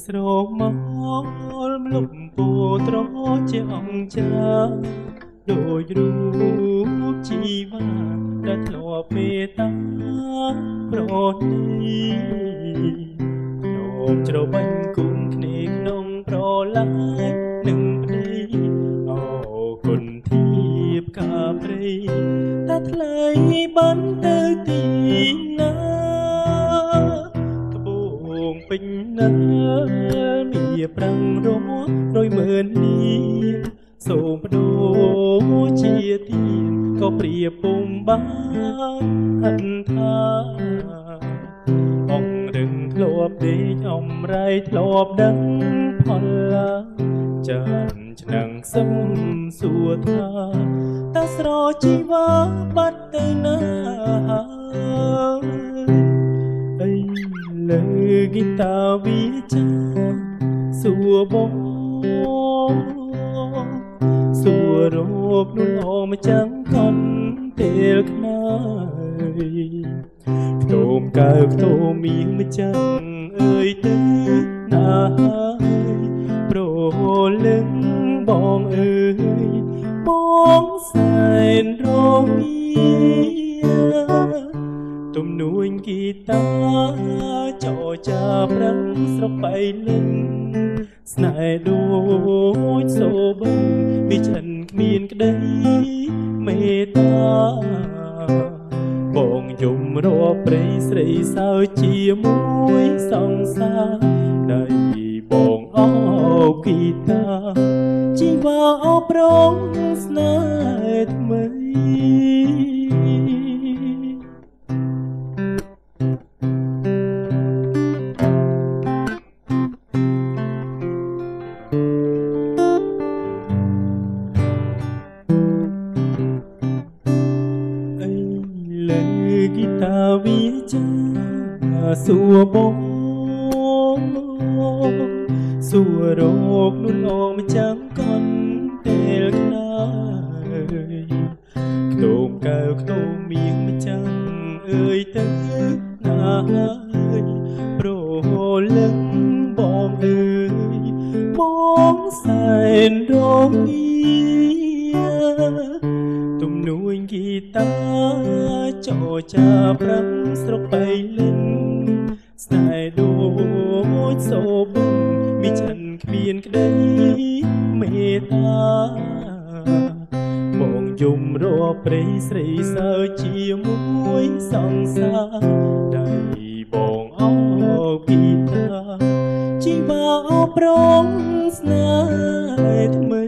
ស្រមកលំពោត្រជាអង្គចាដូចរូបជីវ៉ាដែលធ្លាប់មេត្តាប្រនីនោមច្របាញ់គុំគ្នាក្នុងប្រឡាយនឹងប្តីអូគុណធៀបកាព្រៃតែថ្លៃបានទៅទីណាត្បូងពេញណាមានប្រាំងរម100,000នាសូមបដូរជាទៀនក៏ព្រៀបពុំបានហិនថាអង្គរឹងធ្លាប់ដេកអំរៃធ្លាប់ដឹងផលឡាចានឆ្នាំងសឹមសួរថាតើស្រជីវ៉ាបាត់ទៅណាអីលើហ្គីតាវាចាសួរបងសួររោគនោះអមចាំងកន់ពេលខ្នើយខ្ទមកើខ្ទមមៀងម្ចាំងអើយទៅណាហើយប្រលឹងបងអើយបងសែនរងាទំនួញគីតាចោចាប្រឹងស្រុកបៃលឹងស្នេហ៍ដូចសូបិនពីចិនគ្មានក្តីមេត្តាបងយំរាប់ព្រៃស្រីសើជាមួយសង្សារដៃបងអោបគីតាជីវ៉ាអបរងស្នេហ៍ថ្មីហ្គីតាវាចាសួរបងសួររោគនោះអមចាំកន់ពេលខ្នើយខ្ទមកើខ្ទមមៀងម្ចាំងអើយទៅណាហើយប្រលឹងបងអើយបងសែនរងាទំនួញគីតាចោចាប្រាំស្រុកបៃលឹងស្នេហ៍ដូចសូបិនមានចិនគ្មានក្តីមេត្តាបងយំរាប់ព្រៃស្រីសើជាមួយសង្សារដៃបងអោបគីតាជីវ៉ាអបរងស្នេហ៍ថ្មី